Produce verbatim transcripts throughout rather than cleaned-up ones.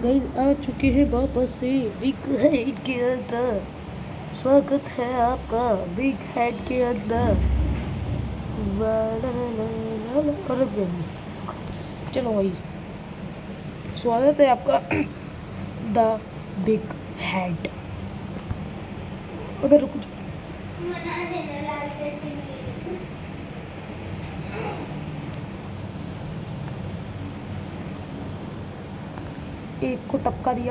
Guys आ चुके हैं वापस से बिग हेड के अंदर। स्वागत है आपका बिग हेड के अंदर। चलो भाई, स्वागत है आपका द बिग हेड। अबे रुक जा। एक को टपका दिया।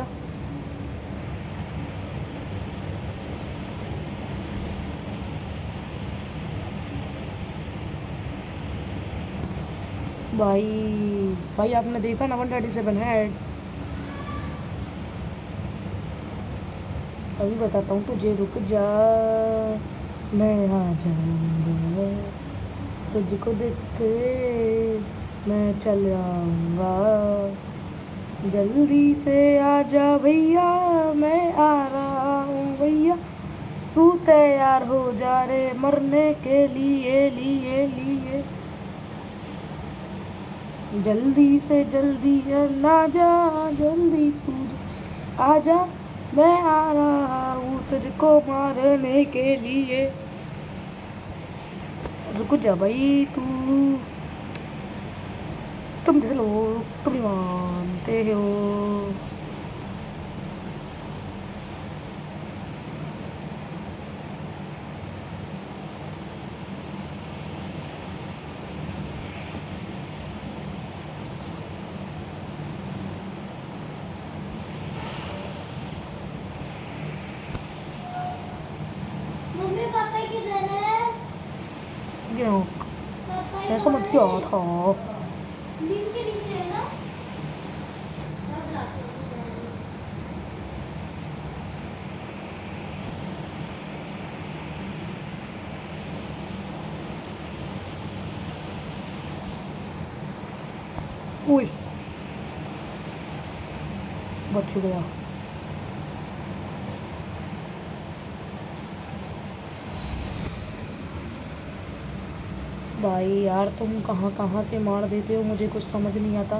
भाई भाई आपने देखा ना वन थर्टी सेवन हेड। अभी बताता हूँ तुझे, रुक जा, मैं आ जाऊंगा तुझको देख के, मैं चल आऊँगा, जल्दी से आजा भैया, मैं आ रहा हूँ भैया, तू तैयार हो जा रे मरने के लिए लिए लिए, जल्दी से जल्दी ना जा, जल्दी तू आजा, मैं आ रहा हूँ तुझको मारने के लिए। रुक जा भाई, तू तुम जैसे लोग तुम नहीं मानते हो। मम्मी पापा किधर है? ऐसा मत क्या था। नीम के नीचे है ना? ओए बच गया। भाई यार तुम कहाँ कहाँ से मार देते हो, मुझे कुछ समझ नहीं आता।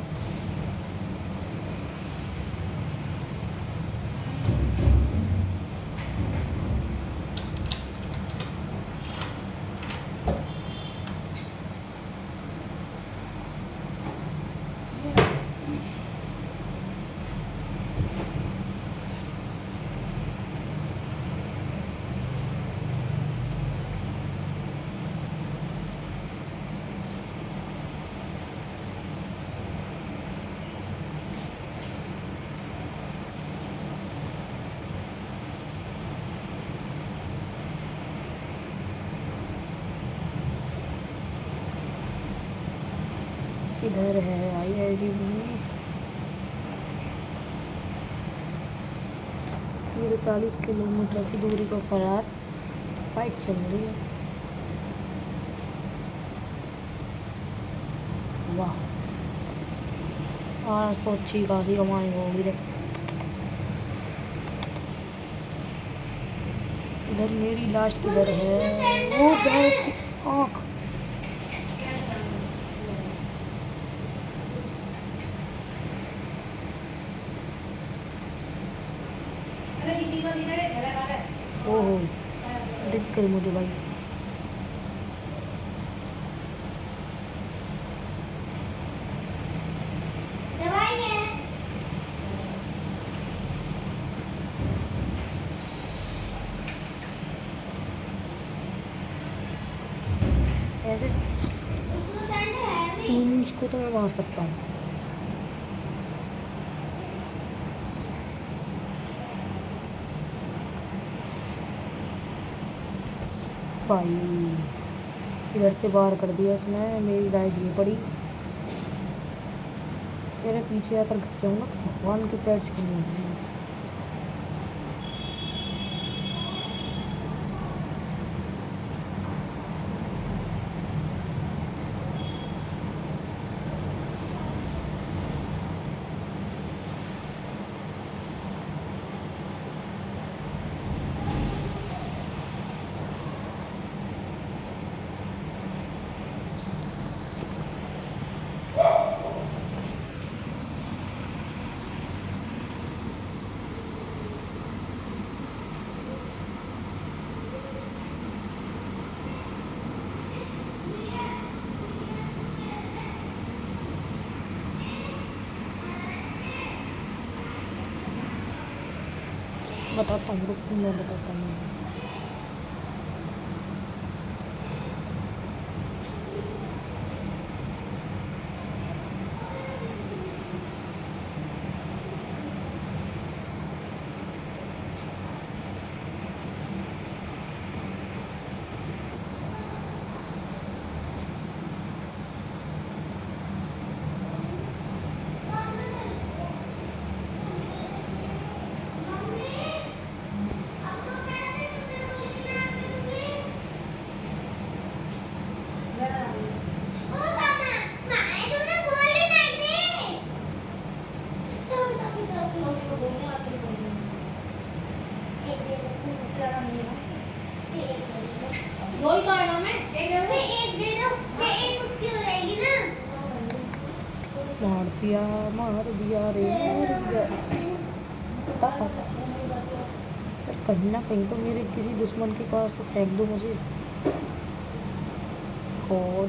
किधर है आई आई डी? ये चालीस किलोमीटर की दूरी को फरार बाइक चल रही है। वाह, आज तो अच्छी खासी कमाई होगी रे। इधर मेरी लाश किधर है? वो भैंस की आँख। ओहो दिख गई मुझे भाई। दवाई है। ऐसे उसमें सैंड है भी। इसको तो मैं मार सकता हूँ। भाई इधर से बाहर कर दिया इसने, मेरी लाइट ये पड़ी। मेरे पीछे आकर घर जाऊँगा तो भगवान के पैर छूने होंगे। बताता हूँ, रुक मैं बताता हूँ। दो ही तो है ना, मैं एक दे दो, मैं एक उसकी हो जाएगी ना। मार दिया मार दिया रे मार दिया। पापा कहीं ना कहीं तो मेरे किसी दुश्मन के पास तो फेंक दो मुझे। और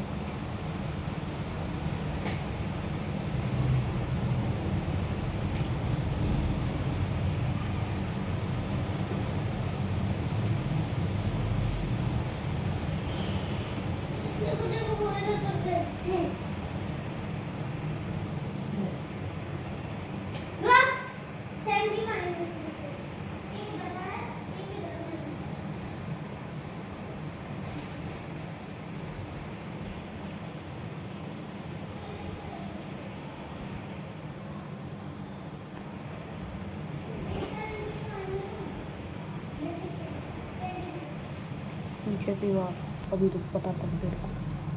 देखो देखो बोले तो सब है। रख सैंडी खाने में एक इधर है, एक इधर है। कैसी बात अभी तो बताता हूँ तेरे को।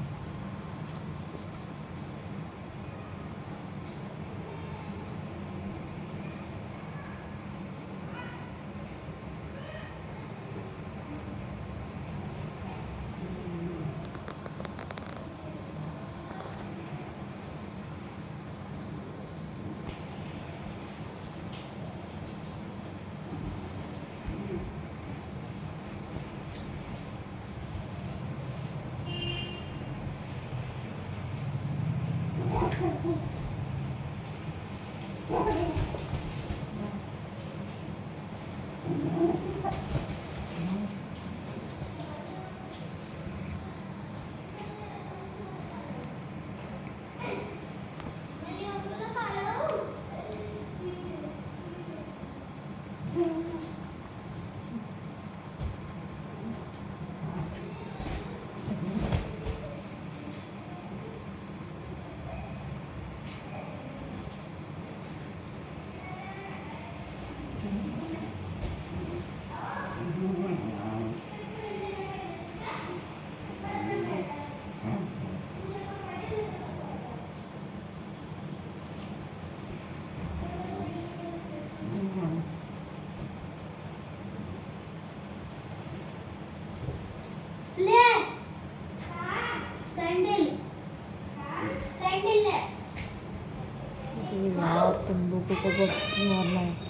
यार तुम लोगों को बस मारना है।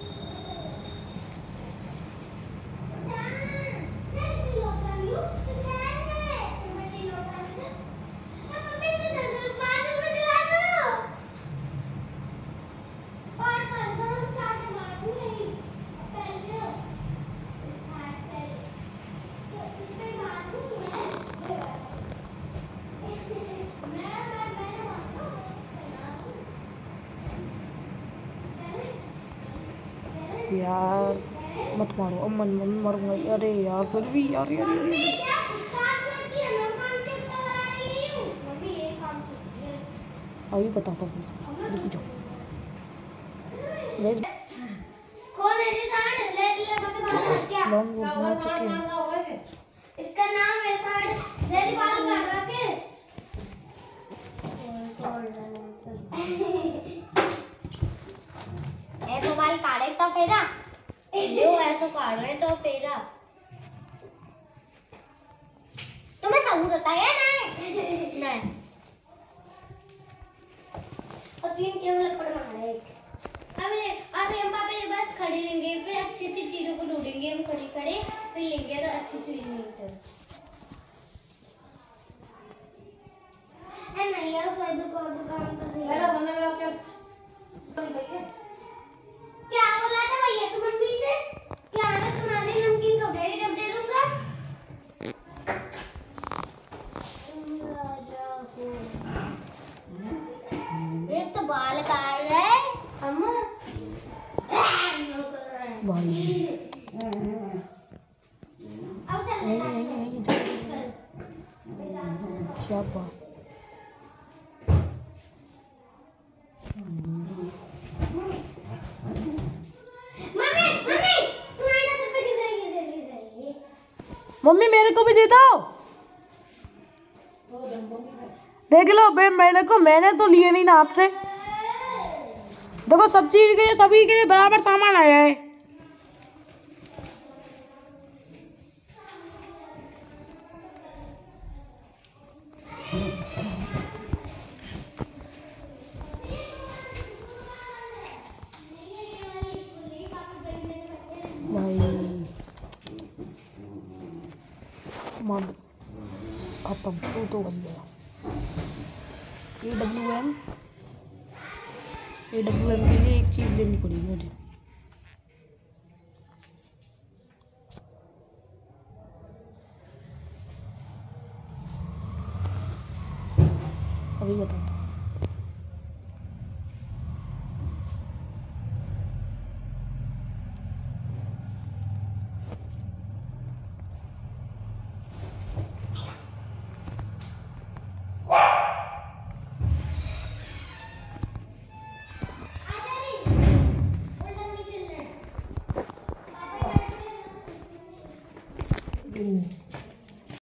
यार मत मारो, अब मन मन मरूंगा। अरे यार फिर भी यार यार, यार, यार। अभी बताता हूँ, रुक जाओ। कौन है ये साड़? ले ले बता क्या? लॉन्ग बोल चुके हैं। इसका नाम है साड़। ले बाल काटवा के। ए तो बाल काटे तो फेरा। यो ऐसा काट रहे तो फेरा। तुम्हें सबूत बताया नहीं? नहीं। और तीन केवल पड़ मारे। अब अब हम पापा के पास खड़े लेंगे, फिर अच्छी अच्छी चीजों को ढूंढेंगे हम खड़े खड़े, फिर लेंगे अगर अच्छी चीज मिलती है। है नहीं यार साइड दुकान दुकान पर से। हेलो मम्मी मेरा क्या? क्या बोला था भैया तुम मम्मी से? मम्मी मेरे को भी दे दो। देख लो बे, मेरे को, मैंने तो लिए नहीं ना आपसे। देखो सब चीज के लिए, सभी के लिए बराबर सामान आया है। भाई खत्म, तू तो बन गया। A W M A W M के लिए एक चीज़ लेनी पड़ेगी मुझे। अभी बताता हूँ। Mm.